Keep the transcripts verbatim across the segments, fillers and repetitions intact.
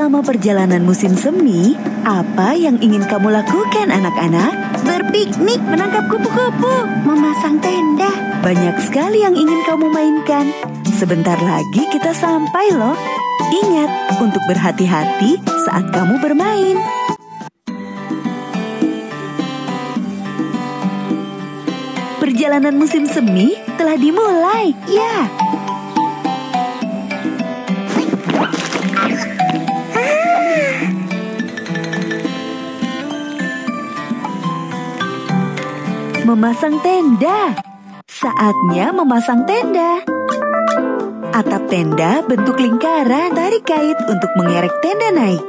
Selama perjalanan musim semi, apa yang ingin kamu lakukan anak-anak? Berpiknik, menangkap kupu-kupu, memasang tenda. Banyak sekali yang ingin kamu mainkan. Sebentar lagi kita sampai loh. Ingat untuk berhati-hati saat kamu bermain. Perjalanan musim semi telah dimulai. Ya. Memasang tenda. Saatnya memasang tenda. Atap tenda bentuk lingkaran, tarik kait untuk mengerek tenda naik.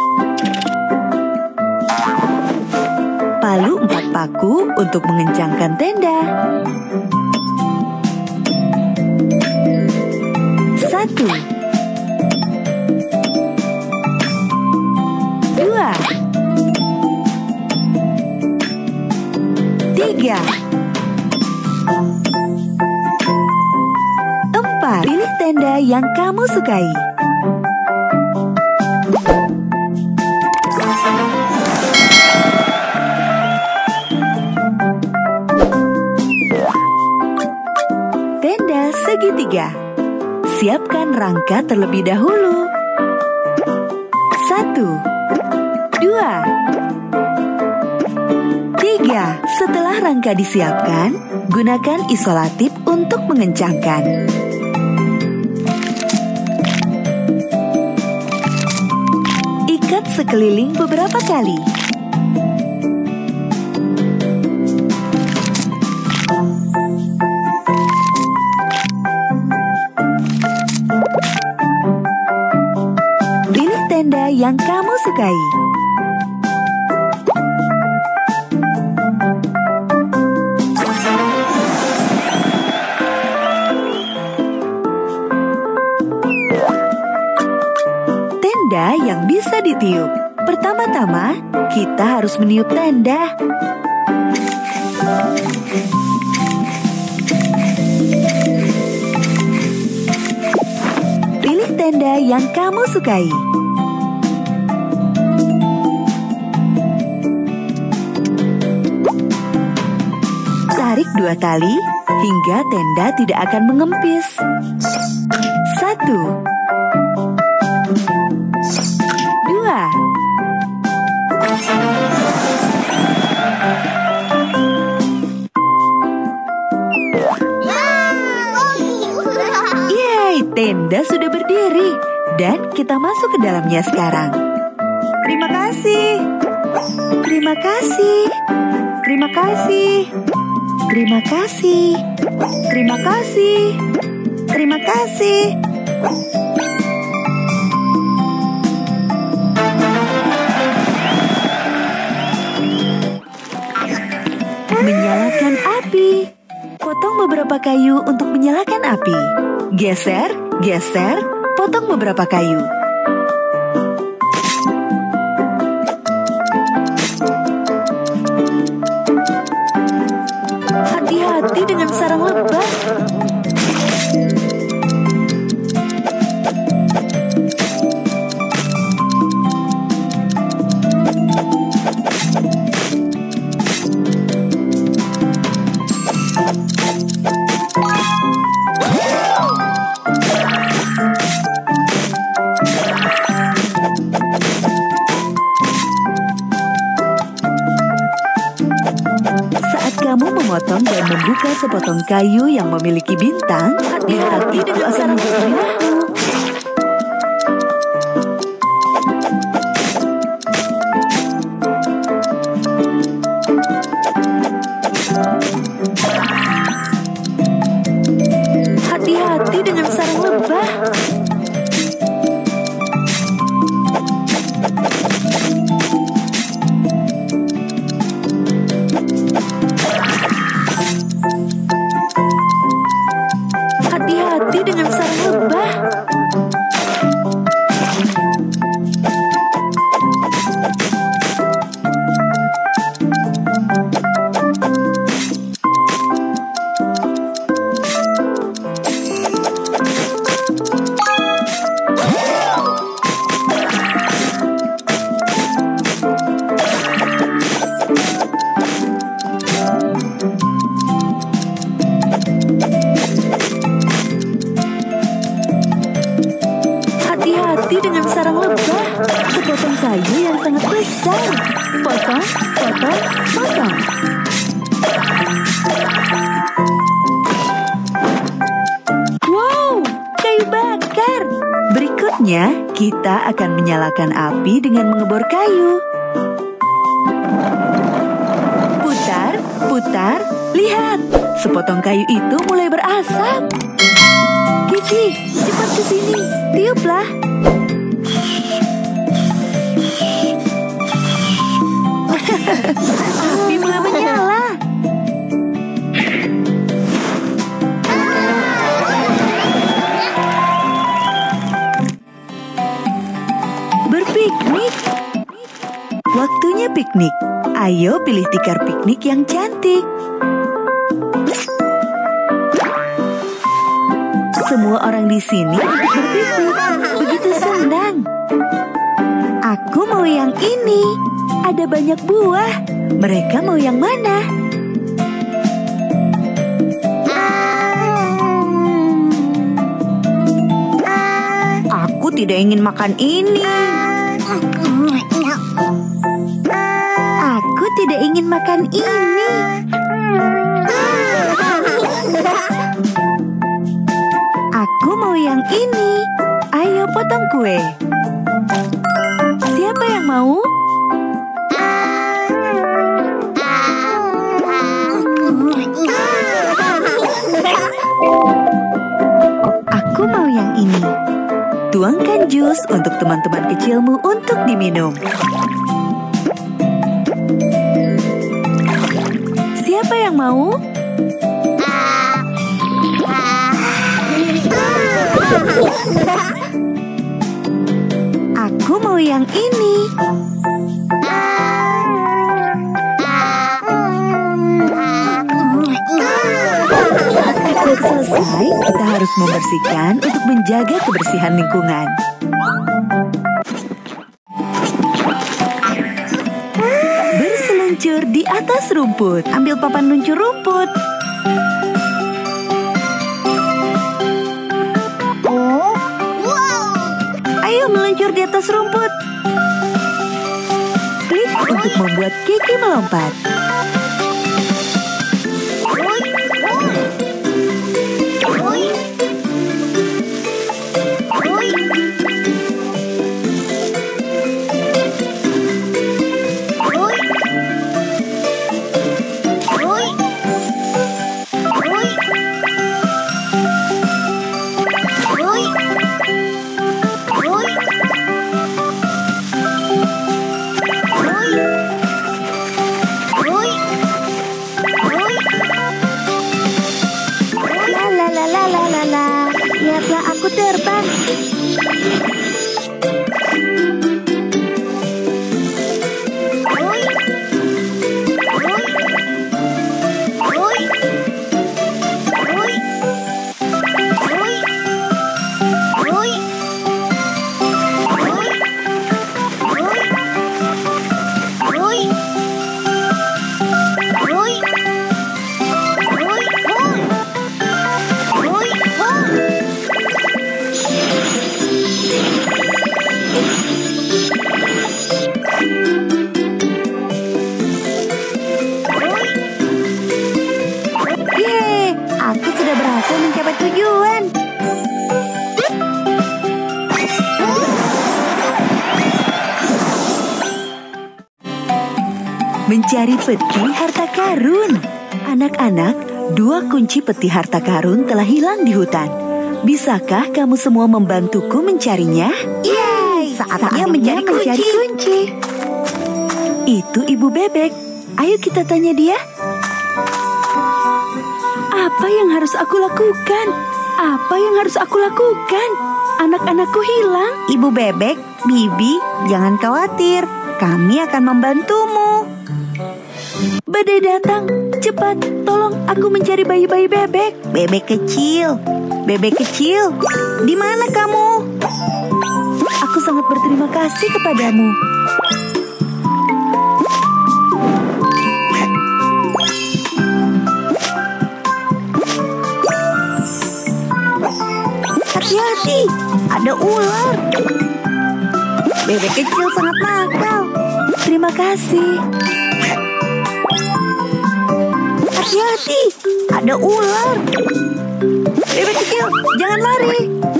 Palu empat paku untuk mengencangkan tenda. Satu. Dua. Tiga. Empat. Pilih tenda yang kamu sukai. Tenda segitiga. Siapkan rangka terlebih dahulu. Satu. Dua. Tiga. Setelah rangka disiapkan, gunakan isolatif untuk mengencangkan. Ikat sekeliling beberapa kali. Pilih tenda yang kamu sukai. Tenda yang bisa ditiup. Pertama-tama, kita harus meniup tenda. Pilih tenda yang kamu sukai. Tarik dua kali hingga tenda tidak akan mengempis. Satu. Dua. Yeay, tenda sudah berdiri dan kita masuk ke dalamnya sekarang. Terima kasih. Terima kasih. Terima kasih. Terima kasih. Terima kasih. Terima kasih. Menyalakan api. Potong beberapa kayu untuk menyalakan api. Geser, geser, potong beberapa kayu. Hati-hati dengan sarang lebah. Kamu memotong dan membuka sepotong kayu yang memiliki bintang, hati-hati itu akan menjadi binatang. Hati-hati dengan sarang lebah. Hati-hati dengan sarang lebah. potong, potong, potong. Wow, kayu bakar. Berikutnya, kita akan menyalakan api dengan mengebor kayu. Putar, putar, lihat. Sepotong kayu itu mulai berasap. Kiki, cepat ke sini. Tiuplah. Api mulai menyala. Berpiknik. Waktunya piknik. Ayo pilih tikar piknik yang cantik. Semua orang di sini untuk berpiknik. Begitu senang. Aku mau yang ini. Ada banyak buah. Mereka mau yang mana? Aku tidak ingin makan ini. Aku tidak ingin makan ini. Aku mau yang ini. Ayo potong kue. Siapa yang mau? Aku mau yang ini. Tuangkan jus untuk teman-teman kecilmu untuk diminum. Siapa yang mau? Aku mau yang ini. Saat selesai, kita harus membersihkan untuk menjaga kebersihan lingkungan. Berseluncur di atas rumput. Ambil papan luncur rumput. Ayo meluncur di atas rumput. Klik untuk membuat Kiki melompat. Lihatlah aku terbang. Mencapai tujuan. Mencari peti harta karun. Anak-anak, dua kunci peti harta karun telah hilang di hutan. Bisakah kamu semua membantuku mencarinya? Yeay, saatnya, saatnya mencari, mencari kunci. kunci. Itu Ibu Bebek. Ayo kita tanya dia. Apa yang harus aku lakukan? Apa yang harus aku lakukan? Anak-anakku hilang. Ibu Bebek, Bibi, jangan khawatir. Kami akan membantumu. Badai datang. Cepat, tolong aku mencari bayi-bayi bebek. Bebek kecil. Bebek kecil. Di mana kamu? Aku sangat berterima kasih kepadamu. Hati-hati, ada ular. Bebek kecil sangat nakal. Terima Terima kasih. Hati-hati, ada ular. Bebek kecil, jangan lari.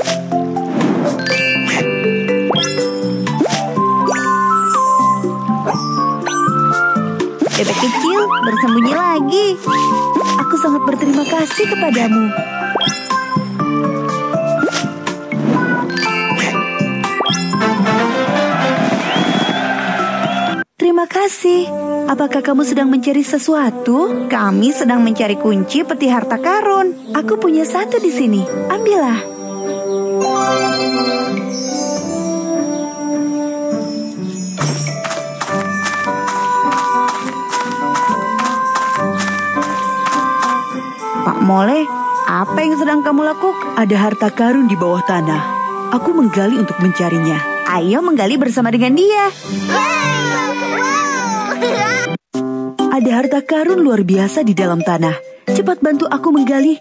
Bebek kecil, bersembunyi lagi. Aku sangat berterima kasih kepadamu. Terima kasih. Apakah kamu sedang mencari sesuatu? Kami sedang mencari kunci peti harta karun. Aku punya satu di sini. Ambillah. Pak Mole, apa yang sedang kamu lakukan? Ada harta karun di bawah tanah. Aku menggali untuk mencarinya. Ayo menggali bersama dengan dia. Ada harta karun luar biasa di dalam tanah. Cepat bantu aku menggali.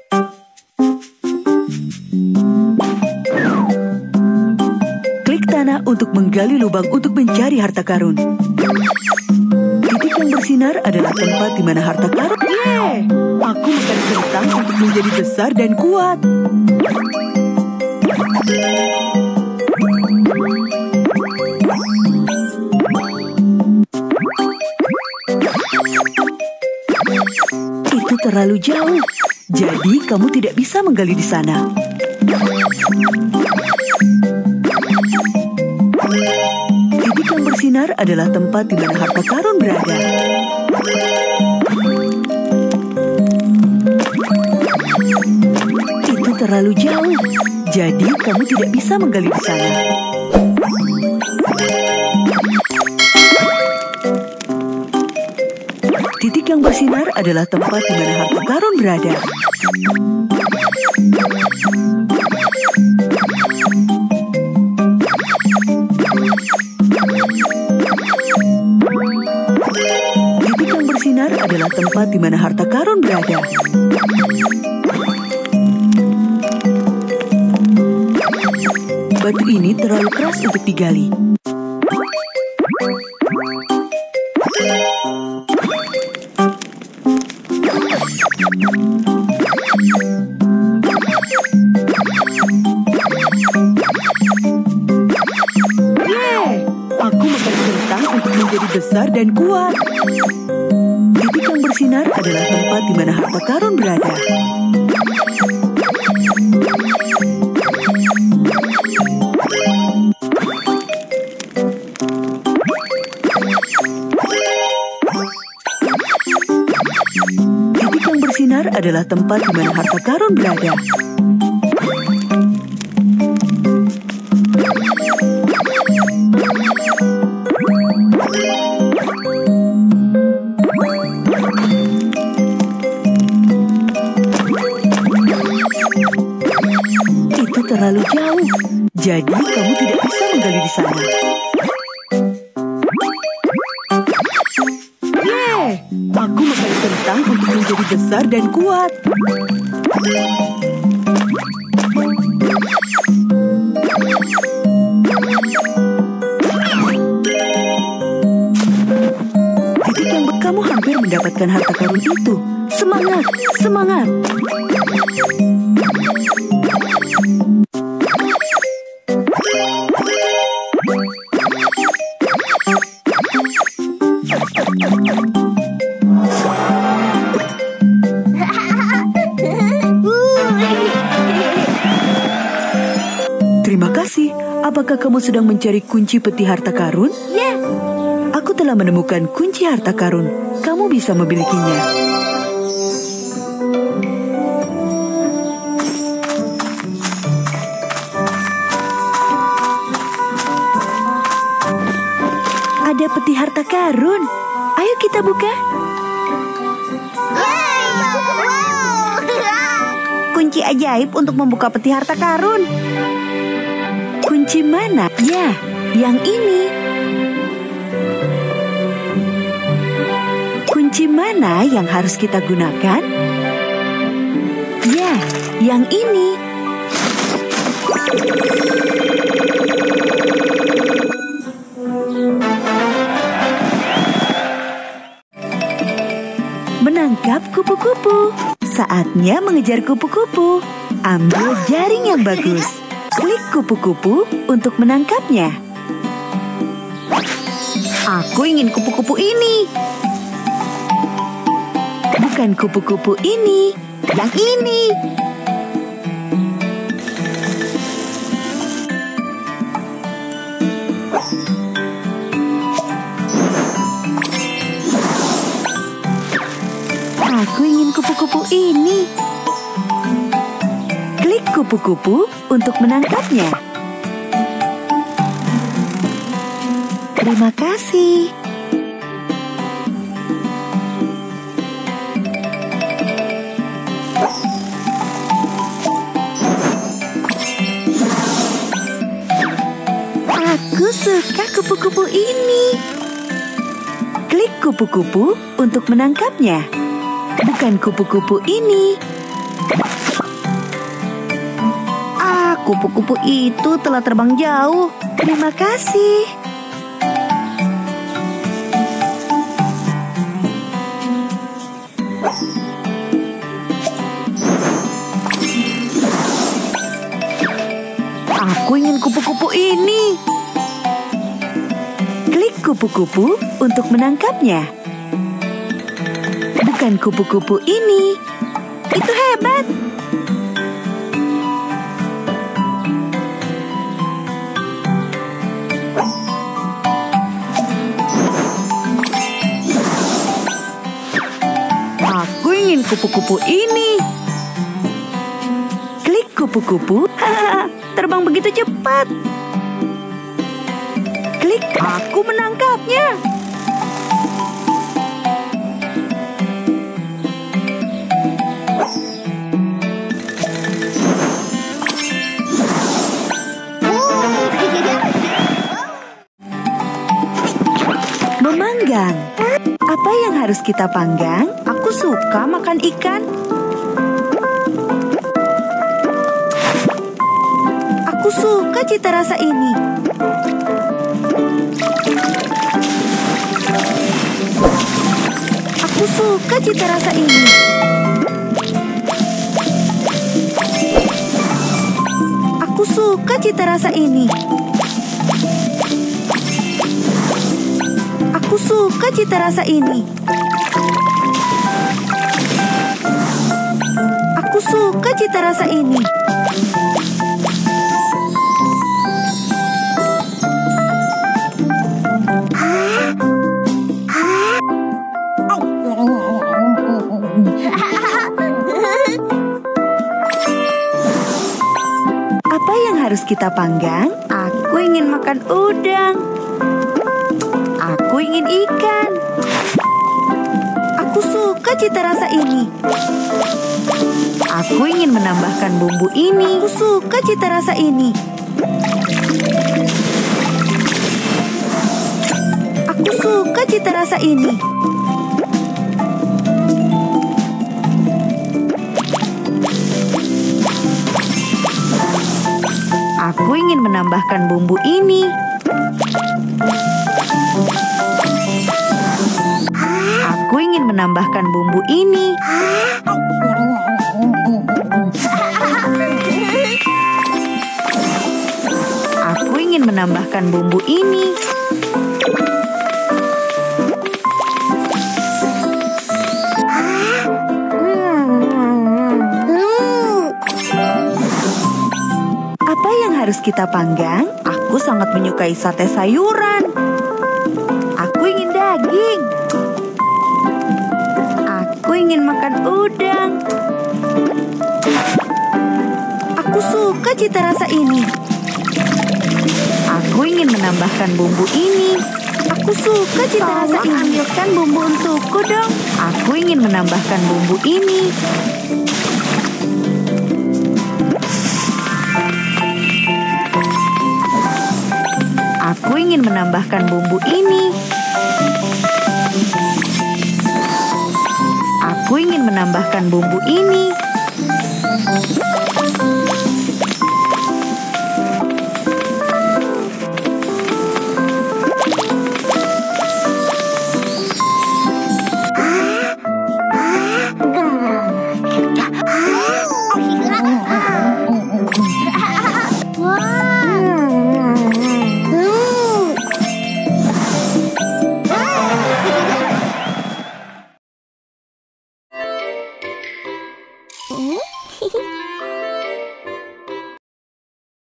Klik tanah untuk menggali lubang untuk mencari harta karun. Titik yang bersinar adalah tempat di mana harta karun. Yeay! Aku makan kentang untuk menjadi besar dan kuat. Itu terlalu jauh, jadi kamu tidak bisa menggali di sana. Titik yang bersinar adalah tempat di mana harta karun berada. Itu terlalu jauh, jadi kamu tidak bisa menggali di sana. Titik yang bersinar adalah tempat di mana harta karun berada. Titik yang bersinar adalah tempat di mana harta karun berada. Batu ini terlalu keras untuk digali. Menjadi besar dan kuat. Titik yang bersinar adalah tempat di mana harta karun berada. Titik yang bersinar adalah tempat di mana harta karun berada. Terlalu jauh, jadi kamu tidak bisa menggali di sana. Yeay, aku makan kentang untuk menjadi besar dan kuat. Titik yang kamu hampir mendapatkan harta karun itu. Semangat, semangat. Terima kasih. Apakah kamu sedang mencari kunci peti harta karun? Ya. Aku telah menemukan kunci harta karun. Kamu bisa memilikinya. Ada peti harta karun. Ayo kita buka. Kunci ajaib untuk membuka peti harta karun. Kunci mana? Ya, yang ini. Kunci mana yang harus kita gunakan? Ya, yang ini. Tangkap kupu-kupu. Saatnya mengejar kupu-kupu. Ambil jaring yang bagus. Klik kupu-kupu untuk menangkapnya. Aku ingin kupu-kupu ini. Bukan kupu-kupu ini, Yang ini. aku ingin kupu-kupu ini. Klik kupu-kupu untuk menangkapnya. Terima kasih. Aku suka kupu-kupu ini. Klik kupu-kupu untuk menangkapnya. Bukan kupu-kupu ini. Ah, kupu-kupu itu telah terbang jauh. Terima kasih. Aku ingin kupu-kupu ini. Klik kupu-kupu untuk menangkapnya. Bukan kupu-kupu ini. Itu hebat. Aku ingin kupu-kupu ini. Klik kupu-kupu. Hahaha, terbang begitu cepat. Klik. Aku menangkapnya. Memanggang. Apa yang harus kita panggang? Aku suka makan ikan. Aku suka cita rasa ini. Aku suka cita rasa ini. Aku suka cita rasa ini. Aku suka cita rasa ini. Aku suka cita rasa ini. Apa yang harus kita panggang? Aku ingin makan udang. Aku ingin ikan. Aku suka cita rasa ini. Aku ingin menambahkan bumbu ini. Aku suka cita rasa ini. Aku suka cita rasa ini. Aku ingin menambahkan bumbu ini. Aku ingin menambahkan bumbu ini. Aku ingin menambahkan bumbu ini. Apa yang harus kita panggang? Aku sangat menyukai sate sayuran. Aku ingin daging. Aku ingin makan udang. Aku suka cita rasa ini. Aku ingin menambahkan bumbu ini. Aku suka cita rasa Tolong ini. ambilkan bumbu untukku dong. Aku ingin menambahkan bumbu ini. Aku ingin menambahkan bumbu ini. Aku ingin menambahkan bumbu ini.